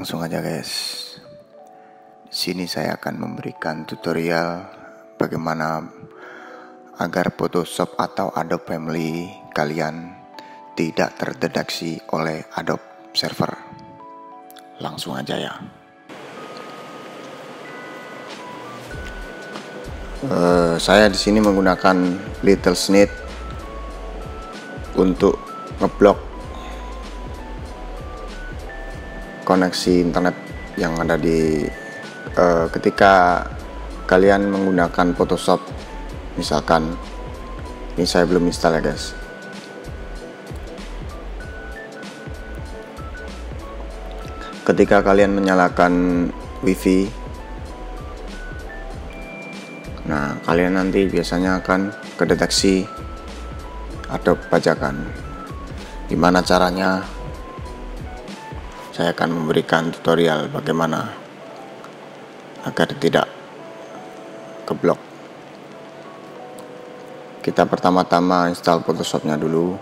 Langsung aja guys. Di sini saya akan memberikan tutorial bagaimana agar Photoshop atau Adobe Family kalian tidak terdeteksi oleh Adobe Server. Langsung aja ya. Saya di sini menggunakan Little Snit untuk ngeblok koneksi internet yang ada di ketika kalian menggunakan Photoshop. Misalkan ini saya belum install ya guys. Ketika kalian menyalakan WiFi, nah kalian nanti biasanya akan kedeteksi Adobe bajakan. Gimana caranya? Saya akan memberikan tutorial bagaimana agar tidak keblok. Kita pertama-tama install Photoshopnya dulu.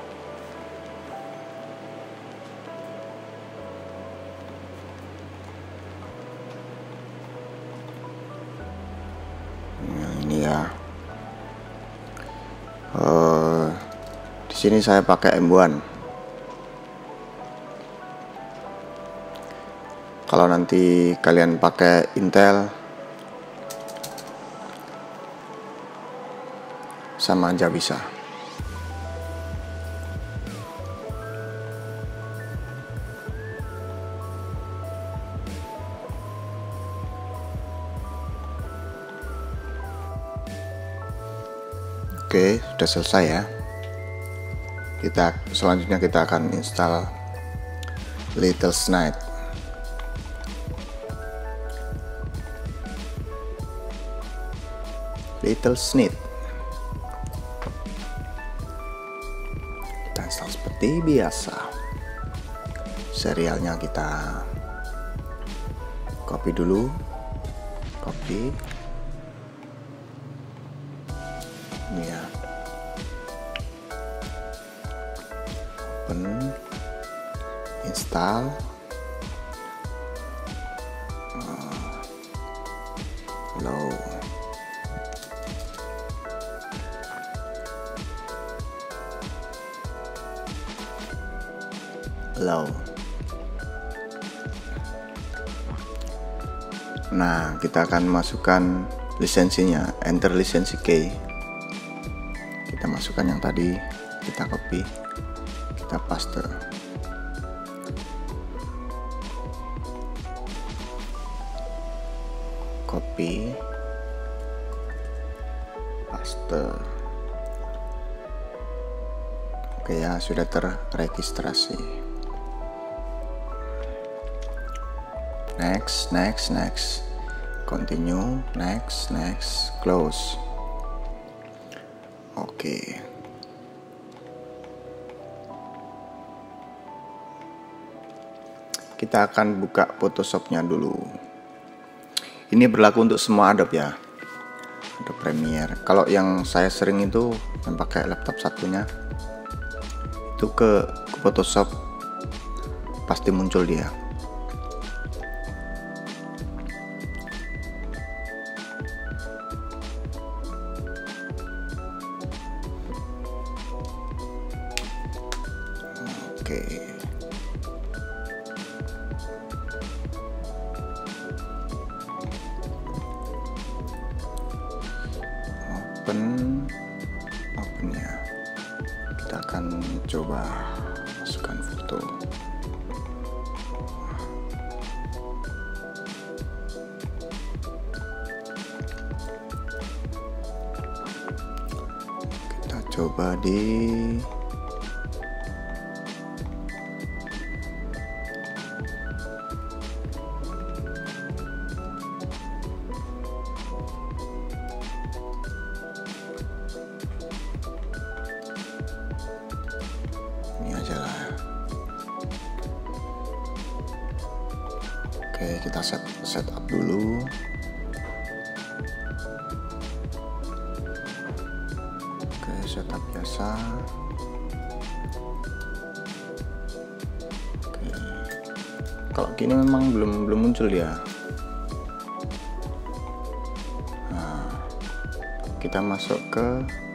Nah, ini ya. Di sini saya pakai M1. Kalau nanti kalian pakai Intel sama aja bisa. Oke, sudah selesai ya. Selanjutnya kita akan install Little Snit. Little Snit. Kita install seperti biasa. Serialnya kita copy dulu. Copy. Ini ya. Open. Install. Low. Low. Nah, kita akan masukkan lisensinya, enter lisensi key. Kita masukkan yang tadi, kita copy, kita paste. Copy, paste. Oke ya, sudah terregistrasi. Next, continue, next, close. Oke. Kita akan buka Photoshopnya dulu. Ini berlaku untuk semua Adobe ya. Adobe Premiere. Kalau yang saya sering itu yang pakai laptop satunya, itu ke Photoshop pasti muncul dia. Oke. Open ya. Kita akan coba masukkan foto. Kita coba di ini aja lah. Oke, kita setup dulu. Oke, setup biasa. Oke, kalau gini memang belum muncul dia. Nah, kita masuk ke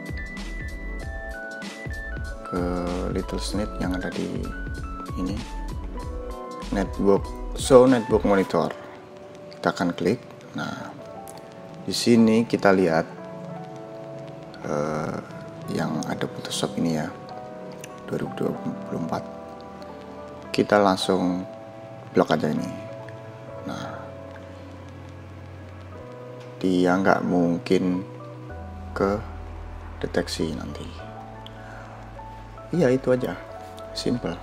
Little Snake yang ada di ini, network, show network monitor. Kita akan klik. Nah, di sini kita lihat yang ada Photoshop ini ya, 2024. Kita langsung blok aja ini. Nah, dia nggak mungkin ke deteksi nanti. Iya, itu aja, simple.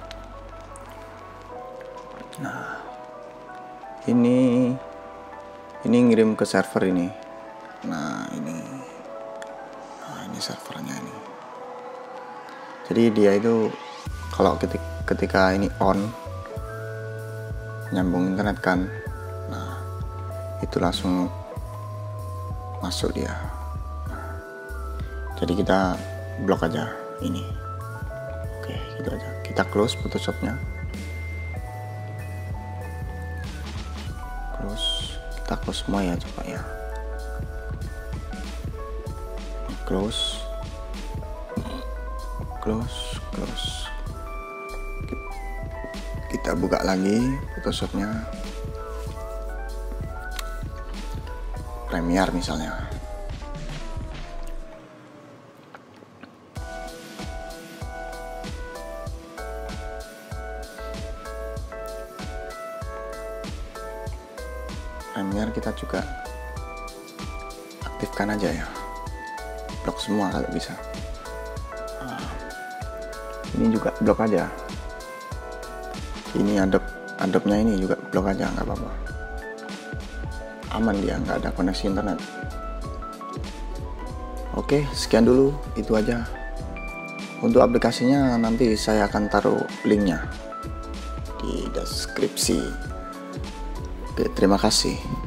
Nah, ini ngirim ke server ini. Nah, ini servernya ini. Jadi dia itu kalau ketika ini on, nyambung internet kan, nah itu langsung masuk dia. Nah, jadi kita blok aja ini. Oke, gitu aja. Kita close Photoshopnya. Kita close semua ya, coba ya. Close. Kita buka lagi Photoshopnya, Premiere misalnya. Premiere kita juga aktifkan aja ya, blok semua kalau bisa. Nah, ini juga blok aja. Ini Adobe-nya ini juga blok aja, nggak apa-apa. Aman dia, nggak ada koneksi internet. Oke, sekian dulu, itu aja. Untuk aplikasinya nanti saya akan taruh linknya di deskripsi. Oke, terima kasih.